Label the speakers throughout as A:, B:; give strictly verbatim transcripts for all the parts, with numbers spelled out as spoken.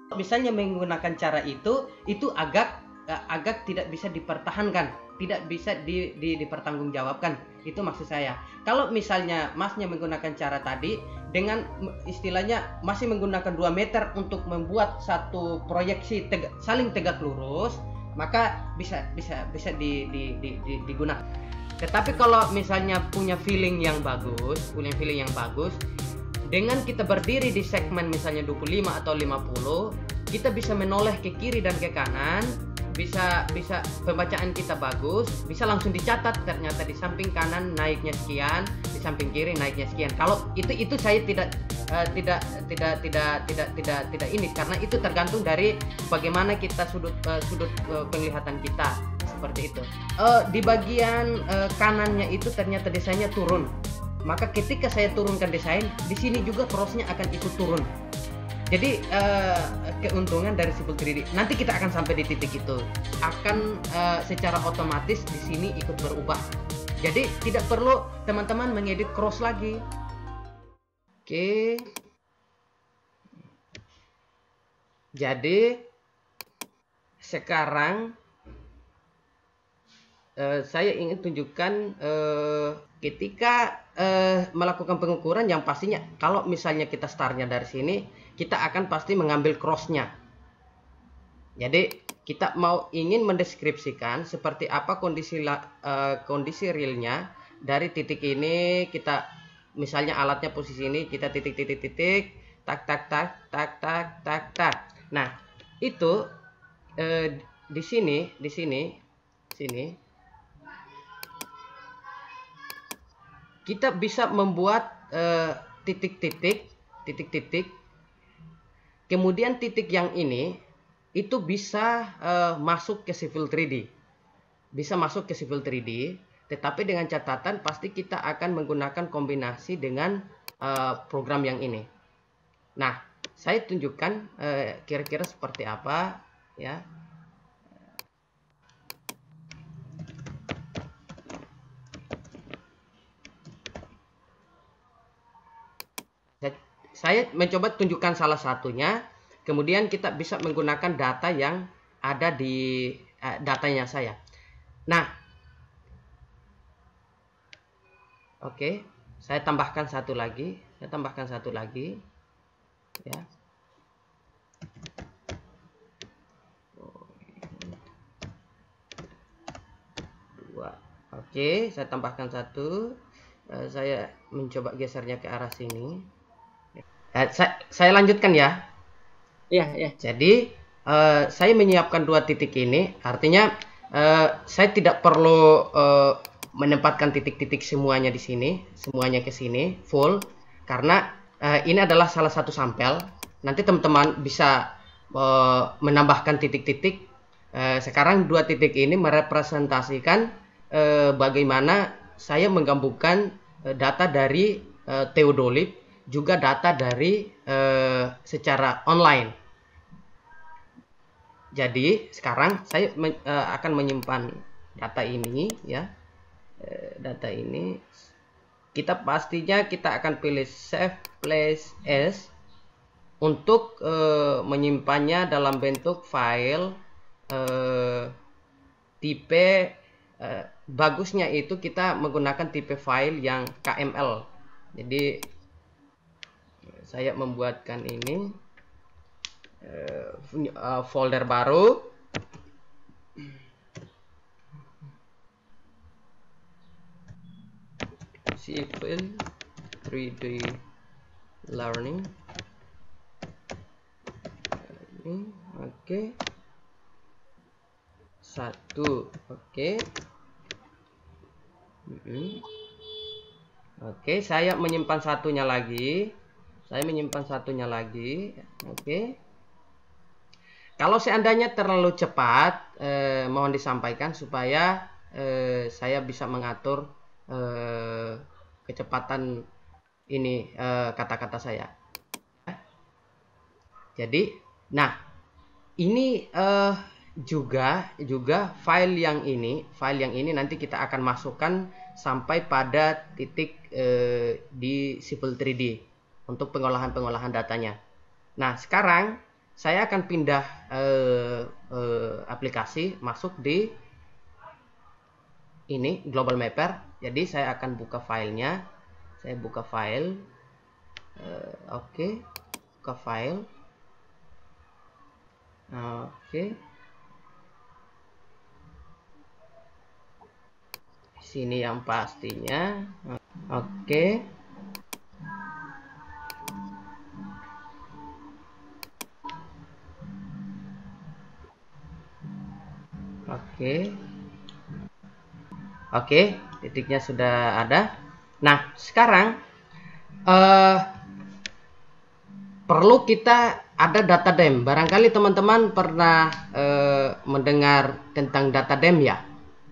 A: Misalnya menggunakan cara itu, itu agak uh, agak tidak bisa dipertahankan, tidak bisa di, di, dipertanggungjawabkan. Itu maksud saya. Kalau misalnya masnya menggunakan cara tadi dengan istilahnya masih menggunakan dua meter untuk membuat satu proyeksi tegak, saling tegak lurus, maka bisa bisa bisa di, di, di, di, digunakan. Tetapi kalau misalnya punya feeling yang bagus, punya feeling yang bagus, dengan kita berdiri di segmen misalnya dua puluh lima atau lima puluh, kita bisa menoleh ke kiri dan ke kanan, bisa bisa pembacaan kita bagus, bisa langsung dicatat ternyata di samping kanan naiknya sekian, di samping kiri naiknya sekian. Kalau itu itu saya tidak uh, tidak tidak tidak tidak tidak tidak ini, karena itu tergantung dari bagaimana kita sudut uh, sudut uh, penglihatan kita, seperti itu. Uh, di bagian uh, kanannya itu ternyata desainnya turun. Maka ketika saya turunkan desain, di sini juga crossnya akan ikut turun. Jadi uh, keuntungan dari Civil tiga D, nanti kita akan sampai di titik itu, akan uh, secara otomatis di sini ikut berubah. Jadi tidak perlu teman-teman mengedit cross lagi. Oke. Jadi sekarang uh, saya ingin tunjukkan uh, ketika uh, melakukan pengukuran, yang pastinya kalau misalnya kita startnya dari sini, kita akan pasti mengambil crossnya. Jadi kita mau ingin mendeskripsikan seperti apa kondisi uh, kondisi realnya dari titik ini. Kita misalnya alatnya posisi ini, kita titik titik titik tak tak tak tak tak tak tak. Nah itu uh, di sini di sini sini kita bisa membuat titik-titik, titik-titik. Kemudian titik yang ini itu bisa uh, masuk ke Civil tiga D, bisa masuk ke Civil tiga D. Tetapi dengan catatan pasti kita akan menggunakan kombinasi dengan uh, program yang ini. Nah, saya tunjukkan kira-kira uh, seperti apa, ya. Saya mencoba tunjukkan salah satunya, kemudian kita bisa menggunakan data yang ada di eh, datanya saya. Nah, oke, okay, saya tambahkan satu lagi, saya tambahkan satu lagi, ya. Dua, oke, okay, saya tambahkan satu, uh, saya mencoba gesernya ke arah sini. Eh, saya, saya lanjutkan ya.
B: Iya, ya.
A: Jadi uh, saya menyiapkan dua titik ini, artinya uh, saya tidak perlu uh, menempatkan titik-titik semuanya di sini, semuanya ke sini full, karena uh, ini adalah salah satu sampel. Nanti teman-teman bisa uh, menambahkan titik-titik. Uh, sekarang dua titik ini merepresentasikan uh, bagaimana saya menggabungkan uh, data dari uh, Theodolib, juga data dari uh, secara online. Jadi sekarang saya men, uh, akan menyimpan data ini, ya. Uh, data ini kita pastinya kita akan pilih save place as untuk uh, menyimpannya dalam bentuk file uh, tipe uh, bagusnya itu kita menggunakan tipe file yang K M L. Jadi saya membuatkan ini uh, folder baru, Civil tiga D Learning. Ini oke, okay. Satu, oke, okay. Oke, okay, saya menyimpan satunya lagi. Saya menyimpan satunya lagi, oke. Okay. Kalau seandainya terlalu cepat, eh, mohon disampaikan supaya eh, saya bisa mengatur eh, kecepatan ini kata-kata eh, saya. Jadi, nah ini eh, juga juga file yang ini, file yang ini nanti kita akan masukkan sampai pada titik eh, di Civil tiga D. Untuk pengolahan-pengolahan datanya. Nah, sekarang saya akan pindah uh, uh, aplikasi masuk di ini Global Mapper. Jadi saya akan buka filenya. Saya buka file. Uh, Oke, okay. Buka file. Oke. Okay. Sini yang pastinya. Oke. Okay. Oke. Oke, titiknya sudah ada. Nah, sekarang uh, perlu kita ada data dem. Barangkali teman-teman pernah uh, mendengar tentang data dem ya.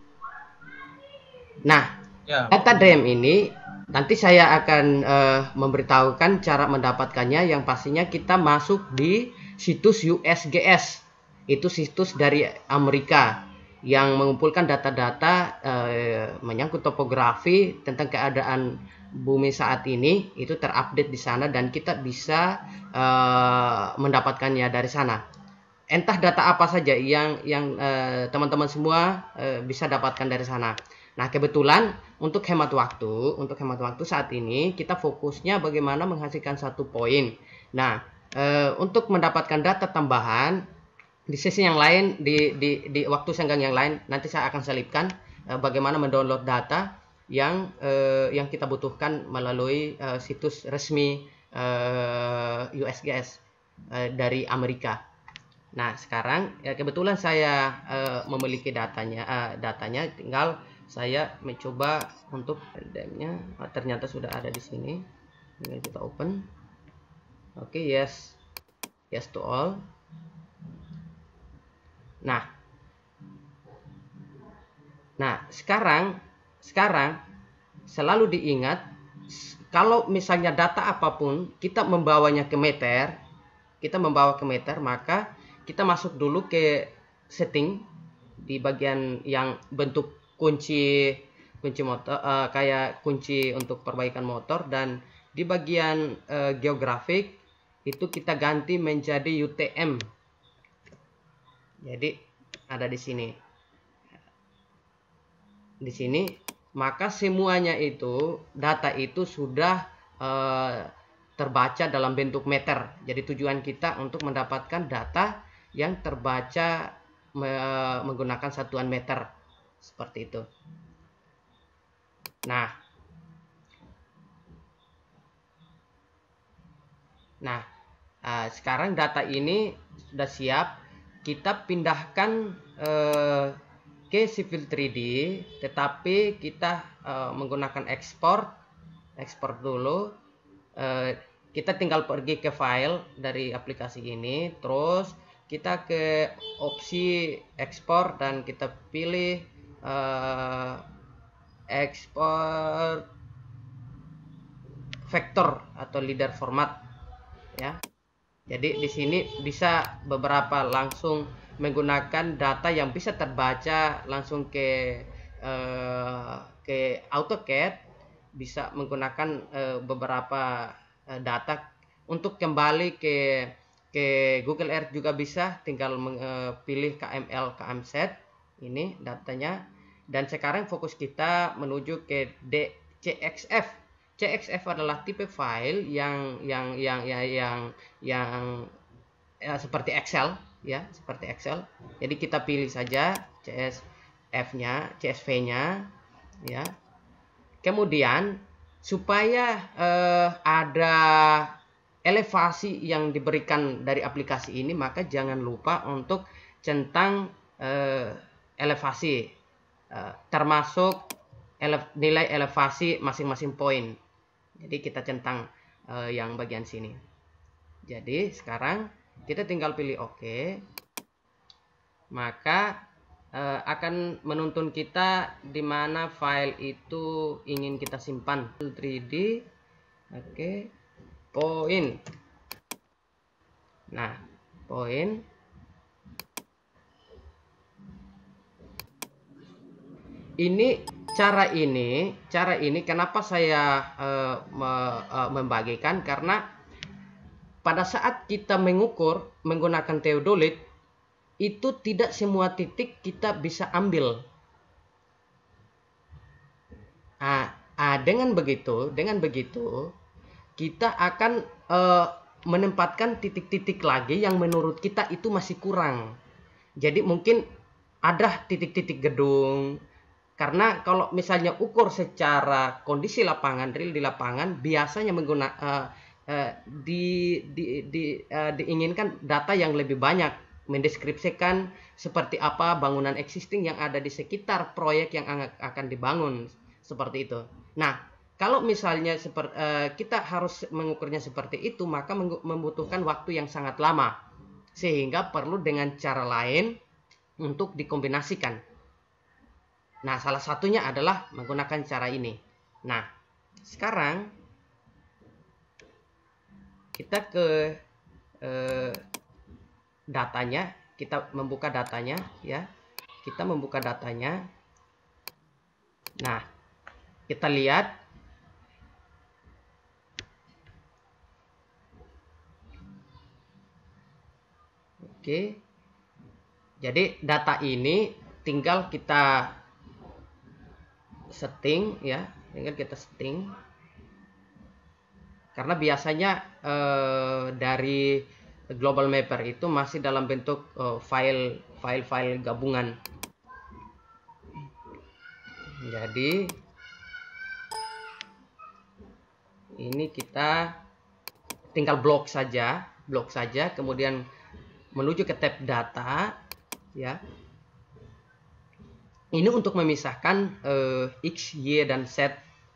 A: Nah, ya, data dem ini nanti saya akan uh, memberitahukan cara mendapatkannya. Yang pastinya kita masuk di situs U S G S. Itu situs dari Amerika yang mengumpulkan data-data uh, menyangkut topografi tentang keadaan bumi saat ini. Itu terupdate di sana dan kita bisa uh, mendapatkannya dari sana. Entah data apa saja yang yang teman-teman uh, semua uh, bisa dapatkan dari sana. Nah, kebetulan untuk hemat waktu, untuk hemat waktu saat ini kita fokusnya bagaimana menghasilkan satu poin. Nah, uh, untuk mendapatkan data tambahan di sesi yang lain, di, di, di waktu senggang yang lain, nanti saya akan selipkan uh, bagaimana mendownload data yang uh, yang kita butuhkan melalui uh, situs resmi uh, U S G S uh, dari Amerika. Nah, sekarang ya kebetulan saya uh, memiliki datanya, uh, datanya, tinggal saya mencoba untuk demnya. Oh, ternyata sudah ada di sini. Tinggal kita open. Oke, okay, yes, yes to all. Nah, nah sekarang, sekarang selalu diingat kalau misalnya data apapun kita membawanya ke meter, kita membawa ke meter, maka kita masuk dulu ke setting di bagian yang bentuk kunci kunci motor, uh, kayak kunci untuk perbaikan motor, dan di bagian uh, geografik itu kita ganti menjadi U T M. Jadi ada di sini, di sini, maka semuanya itu data itu sudah uh, terbaca dalam bentuk meter. Jadi tujuan kita untuk mendapatkan data yang terbaca me menggunakan satuan meter seperti itu. Nah, nah uh, sekarang data ini sudah siap. Kita pindahkan uh, ke Civil tiga D, tetapi kita uh, menggunakan ekspor, ekspor dulu. Uh, kita tinggal pergi ke file dari aplikasi ini, terus kita ke opsi ekspor dan kita pilih uh, ekspor vektor atau leader format ya. Jadi di sini bisa beberapa langsung menggunakan data yang bisa terbaca langsung ke uh, ke AutoCAD, bisa menggunakan uh, beberapa uh, data untuk kembali ke ke Google Earth juga bisa, tinggal uh, pilih K M L K M Z ini datanya. Dan sekarang fokus kita menuju ke D C X F. C X F adalah tipe file yang yang yang yang yang, yang ya, seperti Excel ya, seperti Excel. Jadi kita pilih saja C S F-nya, C S V-nya ya. Kemudian supaya eh, ada elevasi yang diberikan dari aplikasi ini, maka jangan lupa untuk centang eh, elevasi eh, termasuk ele nilai elevasi masing-masing poin. Jadi kita centang uh, yang bagian sini. Jadi sekarang kita tinggal pilih OK. Maka uh, akan menuntun kita di mana file itu ingin kita simpan. tiga D. Oke. Okay. Poin. Nah, poin. Ini cara ini, cara ini kenapa saya uh, me, uh, membagikan, karena pada saat kita mengukur menggunakan theodolit, itu tidak semua titik kita bisa ambil. Ah, ah, dengan begitu, dengan begitu kita akan uh, menempatkan titik-titik lagi yang menurut kita itu masih kurang. Jadi mungkin ada titik-titik gedung, karena kalau misalnya ukur secara kondisi lapangan, real di lapangan, biasanya menggunakan uh, uh, di, di, di, uh, diinginkan data yang lebih banyak, mendeskripsikan seperti apa bangunan existing yang ada di sekitar proyek yang akan dibangun, seperti itu. Nah, kalau misalnya seperti, uh, kita harus mengukurnya seperti itu, maka membutuhkan waktu yang sangat lama, sehingga perlu dengan cara lain untuk dikombinasikan. Nah, salah satunya adalah menggunakan cara ini. Nah, sekarang kita ke uh, datanya, kita membuka datanya, ya. Kita membuka datanya. Nah, kita lihat. Oke, jadi data ini tinggal kita setting, ya, tinggal kita setting. Karena biasanya eh, dari Global Mapper itu masih dalam bentuk eh, file file-file gabungan. Jadi ini kita tinggal blok saja, blok saja, kemudian menuju ke tab data, ya. Ini untuk memisahkan eh, X, Y, dan Z,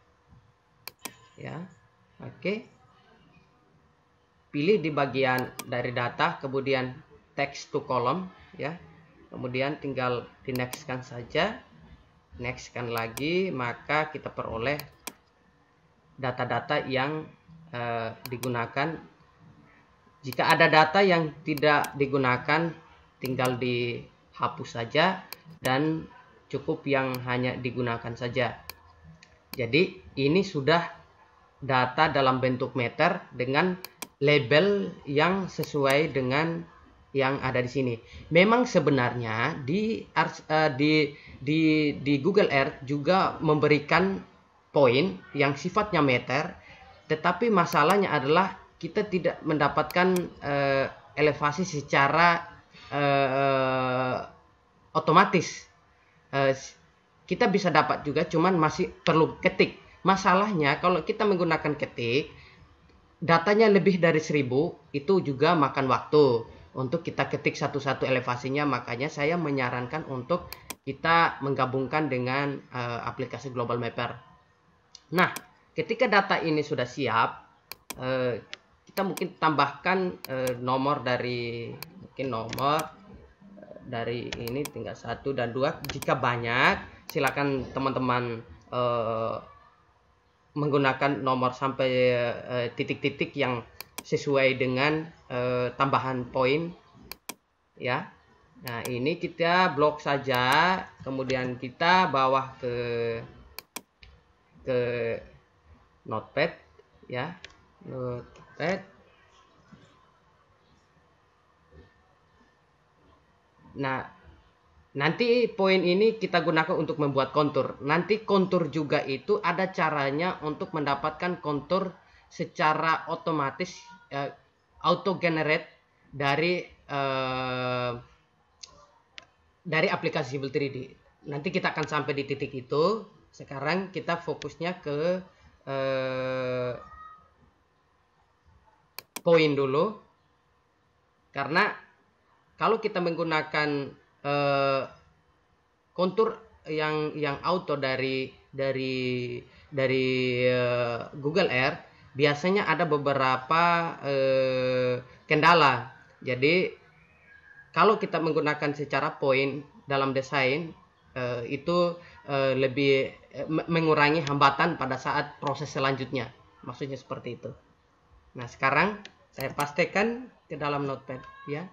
A: ya. Oke. Pilih di bagian dari data, kemudian text to column, ya. Kemudian tinggal di next-kan saja, next-kan lagi, maka kita peroleh data-data yang eh, digunakan. Jika ada data yang tidak digunakan, tinggal dihapus saja dan cukup yang hanya digunakan saja. Jadi ini sudah data dalam bentuk meter dengan label yang sesuai dengan yang ada di sini. Memang sebenarnya di uh, di di di Google Earth juga memberikan poin yang sifatnya meter, tetapi masalahnya adalah kita tidak mendapatkan uh, elevasi secara uh, otomatis. Uh, kita bisa dapat juga, cuman masih perlu ketik. Masalahnya kalau kita menggunakan ketik, datanya lebih dari seribu, itu juga makan waktu untuk kita ketik satu-satu elevasinya. Makanya saya menyarankan untuk kita menggabungkan dengan uh, aplikasi Global Mapper. Nah, ketika data ini sudah siap, uh, kita mungkin tambahkan uh, nomor dari mungkin nomor uh, dari ini tinggal satu dan dua. Jika banyak, silakan teman-teman uh, menggunakan nomor sampai titik-titik uh, yang sesuai dengan uh, tambahan poin, ya. Nah, ini kita blok saja, kemudian kita bawa ke ke Notepad, ya. Notepad. Nah, nanti poin ini kita gunakan untuk membuat kontur. Nanti kontur juga itu ada caranya untuk mendapatkan kontur secara otomatis, uh, auto generate dari uh, dari aplikasi Civil tiga D. Nanti kita akan sampai di titik itu. Sekarang kita fokusnya ke uh, poin dulu, karena kalau kita menggunakan uh, kontur yang yang auto dari dari dari uh, Google Earth, biasanya ada beberapa uh, kendala. Jadi kalau kita menggunakan secara poin dalam desain, uh, itu uh, lebih uh, mengurangi hambatan pada saat proses selanjutnya. Maksudnya seperti itu. Nah, sekarang saya pastikan ke dalam Notepad, ya.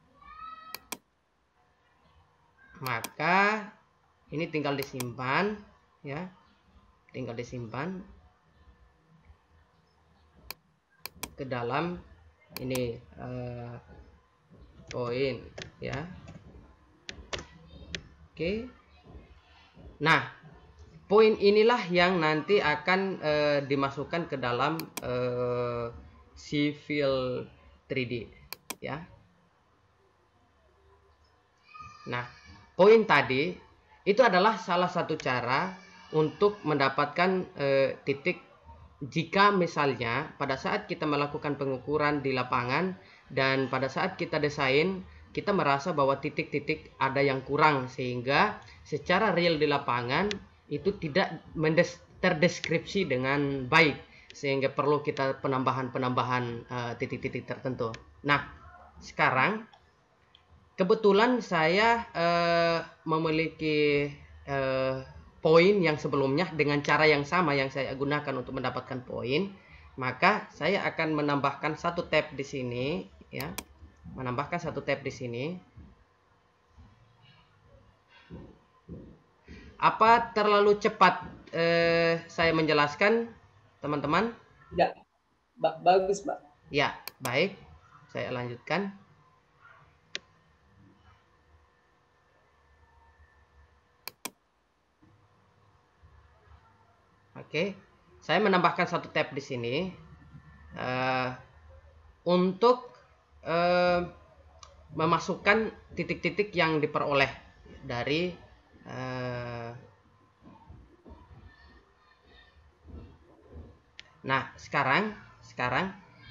A: Maka ini tinggal disimpan, ya. Tinggal disimpan ke dalam ini uh, poin ya. Oke. Nah, poin inilah yang nanti akan uh, dimasukkan ke dalam uh, Civil tiga D ya. Nah, poin tadi itu adalah salah satu cara untuk mendapatkan uh, titik jika misalnya pada saat kita melakukan pengukuran di lapangan dan pada saat kita desain kita merasa bahwa titik-titik ada yang kurang sehingga secara real di lapangan itu tidak terdeskripsi dengan baik sehingga perlu kita penambahan-penambahan uh, titik-titik tertentu. Nah, sekarang kebetulan saya uh, memiliki uh, poin yang sebelumnya dengan cara yang sama yang saya gunakan untuk mendapatkan poin, maka saya akan menambahkan satu tab di sini ya. Menambahkan satu tab di sini. Apa terlalu cepat eh, saya menjelaskan, teman-teman?
B: Ya, ba bagus, Pak.
A: Ya, baik. Saya lanjutkan. Oke, saya menambahkan satu tab di sini uh, untuk uh, memasukkan titik-titik yang diperoleh dari uh, nah sekarang sekarang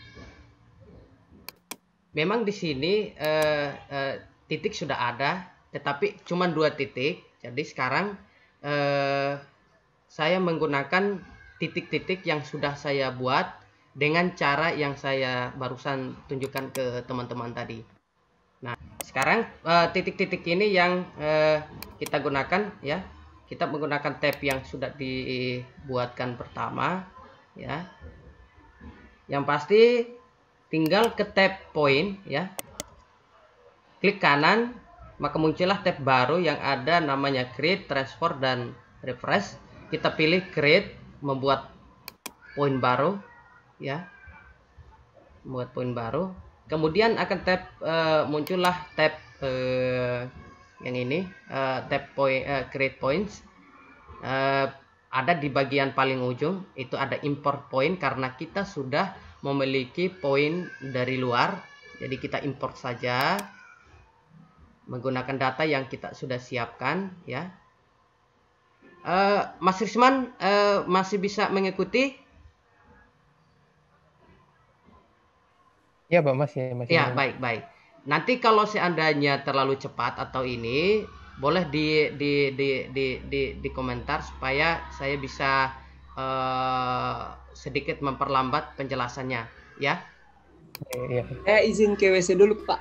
A: memang di sini uh, uh, titik sudah ada, tetapi cuma dua titik. Jadi sekarang uh, saya menggunakan titik-titik yang sudah saya buat dengan cara yang saya barusan tunjukkan ke teman-teman tadi. Nah, sekarang titik-titik uh, ini yang uh, kita gunakan ya. Kita menggunakan tab yang sudah dibuatkan pertama ya. Yang pasti tinggal ke tab point ya. Klik kanan, maka muncullah tab baru yang ada namanya create, transfer dan refresh. Kita pilih create, membuat poin baru ya, membuat poin baru. Kemudian akan tab uh, muncullah tab uh, yang ini uh, tab point uh, create points. Uh, ada di bagian paling ujung itu ada import point karena kita sudah memiliki poin dari luar. Jadi kita import saja menggunakan data yang kita sudah siapkan ya. Uh, Mas Risman uh, masih bisa mengikuti?
C: Ya, Pak, Mas ya, masih.
A: Ya, baik, baik. Nanti kalau seandainya terlalu cepat atau ini, boleh di di di di di, di komentar supaya saya bisa uh, sedikit memperlambat penjelasannya, ya.
B: Ya, ya. Eh, izin ke W C dulu, Pak.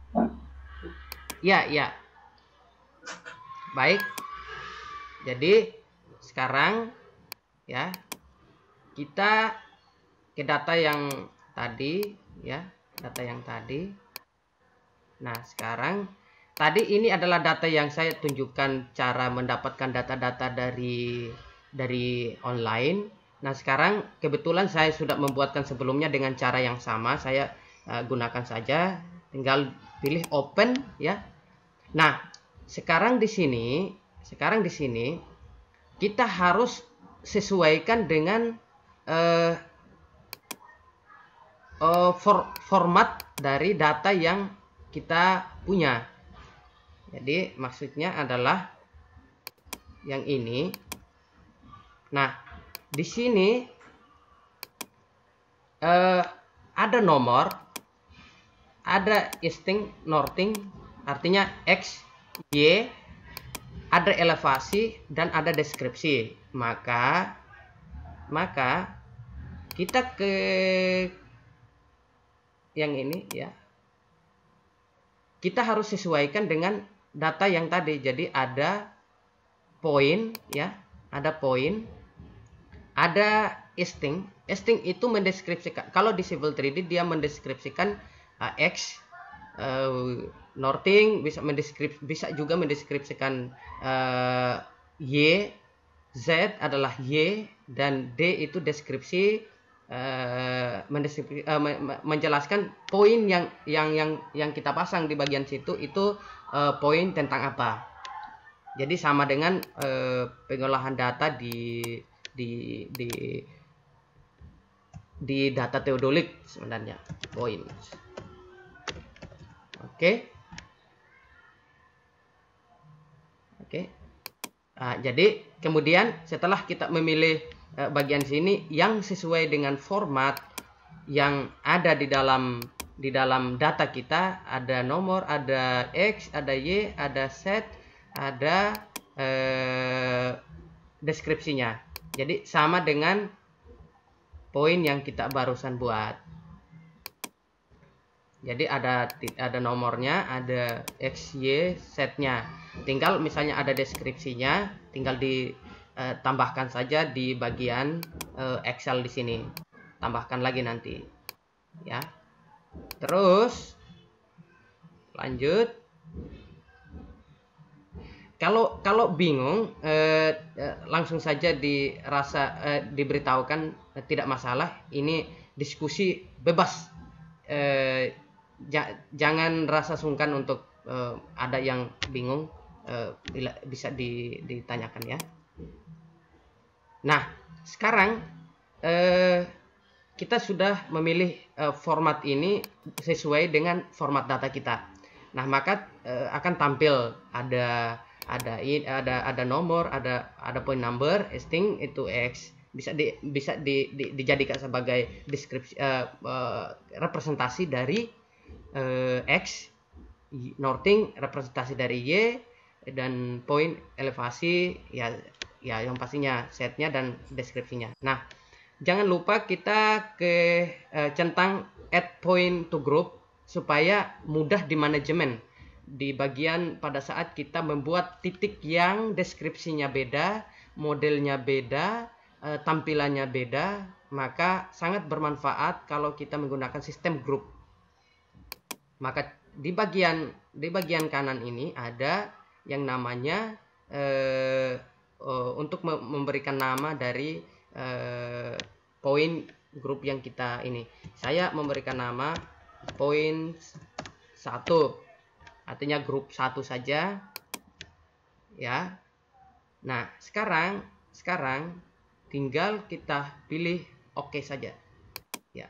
A: Ya, ya. Baik. Jadi sekarang ya kita ke data yang tadi ya, data yang tadi. Nah, sekarang tadi ini adalah data yang saya tunjukkan cara mendapatkan data-data dari dari online. Nah, sekarang kebetulan saya sudah membuatkan sebelumnya dengan cara yang sama. Saya uh, gunakan saja, tinggal pilih open ya. Nah, sekarang di sini Sekarang di sini kita harus sesuaikan dengan uh, uh, for, format dari data yang kita punya. Jadi maksudnya adalah yang ini. Nah, di sini uh, ada nomor, ada isting, norting, artinya X, Y, ada elevasi dan ada deskripsi. Maka maka kita ke yang ini ya. Kita harus sesuaikan dengan data yang tadi. Jadi ada poin ya, ada poin, ada isting. Isting itu mendeskripsikan, kalau di Civil tiga D dia mendeskripsikan uh, X, uh, norting bisa mendeskrip, bisa juga mendeskripsikan uh, Y, Z adalah Y, dan D itu deskripsi uh, mendeskripsi, uh, menjelaskan poin yang yang yang yang kita pasang di bagian situ itu uh, poin tentang apa. Jadi sama dengan uh, pengolahan data di di di di data theodolik sebenarnya poin. Oke. Oke. Nah, jadi kemudian setelah kita memilih uh, bagian sini yang sesuai dengan format yang ada di dalam di dalam data kita, ada nomor, ada X, ada Y, ada Z, ada uh, deskripsinya. Jadi sama dengan poin yang kita barusan buat. Jadi ada ada nomornya, ada X, Y, Z-nya. Tinggal misalnya ada deskripsinya, tinggal ditambahkan uh, saja di bagian uh, Excel di sini. Tambahkan lagi nanti. Ya. Terus lanjut. Kalau kalau bingung eh, eh, langsung saja dirasa eh, diberitahukan eh, tidak masalah. Ini diskusi bebas. Eh, ja, jangan rasa sungkan untuk eh, ada yang bingung eh, bila, bisa di, ditanyakan ya. Nah sekarang eh, kita sudah memilih eh, format ini sesuai dengan format data kita. Nah maka eh, akan tampil ada ada ada ada nomor, ada ada point number, string itu X, bisa di, bisa di, di, dijadikan sebagai deskripsi uh, uh, representasi dari uh, X, northing representasi dari Y, dan point elevasi ya ya yang pastinya setnya dan deskripsinya. Nah jangan lupa kita ke uh, centang add point to group supaya mudah di manajemen. Di bagian pada saat kita membuat titik yang deskripsinya beda, modelnya beda, e, tampilannya beda, maka sangat bermanfaat kalau kita menggunakan sistem grup. Maka di bagian di bagian kanan ini ada yang namanya e, e, untuk memberikan nama dari e, poin grup yang kita ini. Saya memberikan nama poin satu. Artinya grup satu saja ya. Nah sekarang sekarang tinggal kita pilih oke okay saja ya.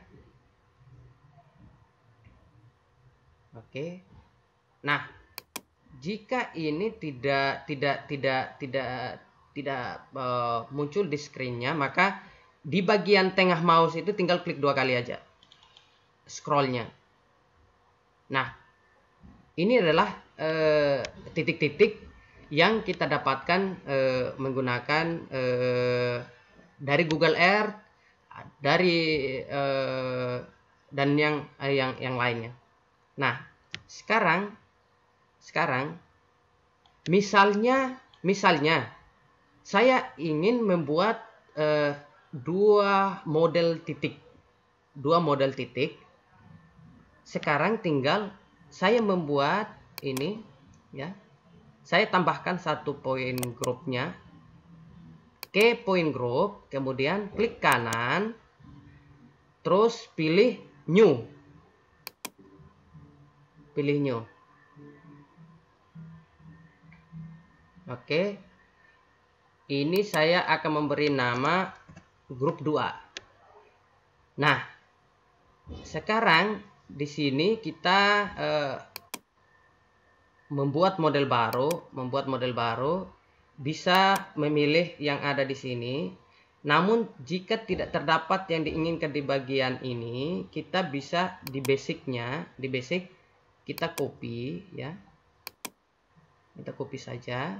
A: Oke okay. Nah jika ini tidak tidak tidak tidak tidak uh, muncul di screennya, maka di bagian tengah mouse itu tinggal klik dua kali aja scrollnya. Nah ini adalah titik-titik eh, yang kita dapatkan eh, menggunakan eh, dari Google Earth, dari eh, dan yang eh, yang yang lainnya. Nah, sekarang sekarang misalnya misalnya saya ingin membuat eh, dua model titik, dua model titik. Sekarang tinggal saya membuat ini ya. Saya tambahkan satu poin grupnya ke poin group, kemudian klik kanan, terus pilih new. Pilih new. Oke. Ini saya akan memberi nama grup dua. Nah, sekarang di sini kita eh, membuat model baru, membuat model baru, bisa memilih yang ada di sini. Namun jika tidak terdapat yang diinginkan di bagian ini, kita bisa di basicnya, di basic kita copy ya, kita copy saja.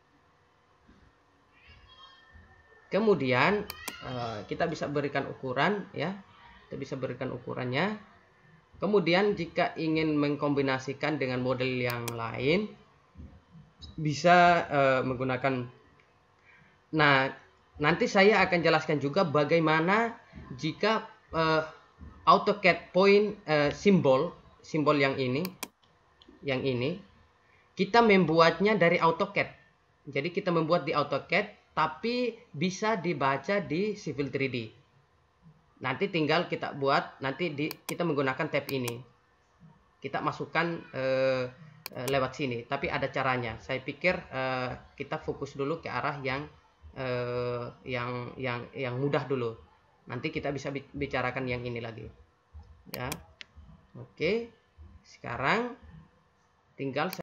A: Kemudian eh, kita bisa berikan ukuran ya, kita bisa berikan ukurannya. Kemudian jika ingin mengkombinasikan dengan model yang lain, bisa uh, menggunakan. Nah, nanti saya akan jelaskan juga bagaimana jika uh, AutoCAD point uh, simbol, simbol yang ini, yang ini, kita membuatnya dari AutoCAD. Jadi kita membuat di AutoCAD, tapi bisa dibaca di Civil tiga D. Nanti tinggal kita buat, nanti di, kita menggunakan tab ini. Kita masukkan eh, lewat sini. Tapi ada caranya. Saya pikir eh, kita fokus dulu ke arah yang eh, yang yang yang mudah dulu. Nanti kita bisa bicarakan yang ini lagi. Ya. Oke. Sekarang tinggal